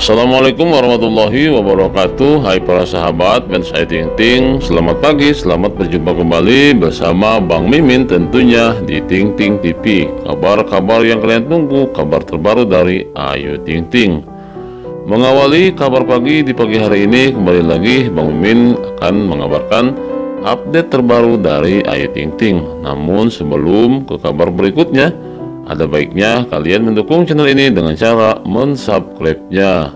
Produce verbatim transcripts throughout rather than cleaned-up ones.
Assalamualaikum warahmatullahi wabarakatuh. Hai para sahabat fans Ayu Ting Ting, selamat pagi, selamat berjumpa kembali bersama Bang Mimin tentunya di Ting Ting T V. Kabar-kabar yang kalian tunggu, kabar terbaru dari Ayu Ting Ting. Mengawali kabar pagi di pagi hari ini, kembali lagi Bang Mimin akan mengabarkan update terbaru dari Ayu Ting Ting. Namun sebelum ke kabar berikutnya, ada baiknya kalian mendukung channel ini dengan cara mensubscribe-nya.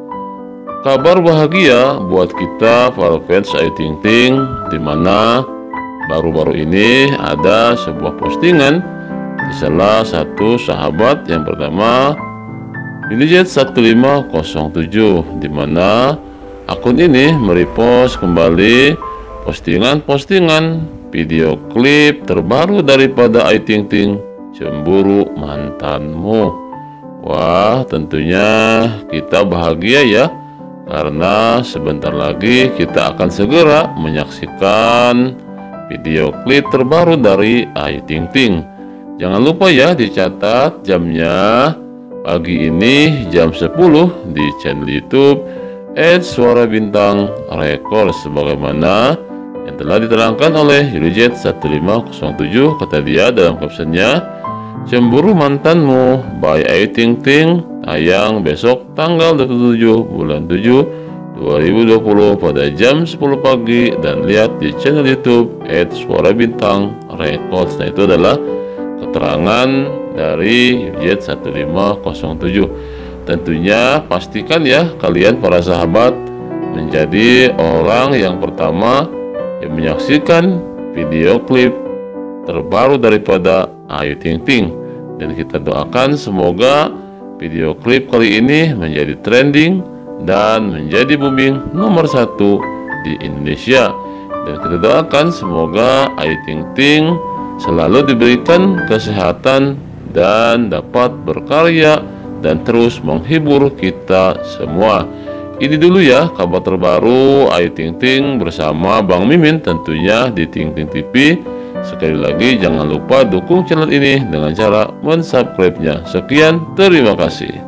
Kabar bahagia buat kita para fans Ayu Ting Ting, dimana baru-baru ini ada sebuah postingan di salah satu sahabat yang bernama Lilijet satu lima nol tujuh, dimana akun ini merepost kembali postingan-postingan video klip terbaru daripada Ayu Ting Ting, Cemburu Mantanmu. Wah, tentunya kita bahagia ya, karena sebentar lagi kita akan segera menyaksikan video klip terbaru dari Ayu Ting Ting. Jangan lupa ya dicatat jamnya, pagi ini jam sepuluh di channel YouTube et Suara Bintang Record, sebagaimana yang telah diterangkan oleh Lilijet satu lima nol tujuh. Kata dia dalam captionnya, Cemburu Mantanmu by Ayu Ting Ting tayang besok tanggal dua puluh tujuh bulan tujuh dua ribu dua puluh pada jam sepuluh pagi, dan lihat di channel YouTube et Suara Bintang Records. Nah, itu adalah keterangan dari Lilijet satu lima nol tujuh. Tentunya pastikan ya kalian para sahabat menjadi orang yang pertama yang menyaksikan video klip terbaru daripada Ayu Ting Ting, dan kita doakan semoga video klip kali ini menjadi trending dan menjadi booming nomor satu di Indonesia. Dan kita doakan semoga Ayu Ting Ting selalu diberikan kesehatan dan dapat berkarya dan terus menghibur kita semua. Ini dulu ya kabar terbaru Ayu Ting Ting bersama Bang Mimin tentunya di Ting Ting T V. Sekali lagi jangan lupa dukung channel ini dengan cara mensubscribe-nya. Sekian, terima kasih.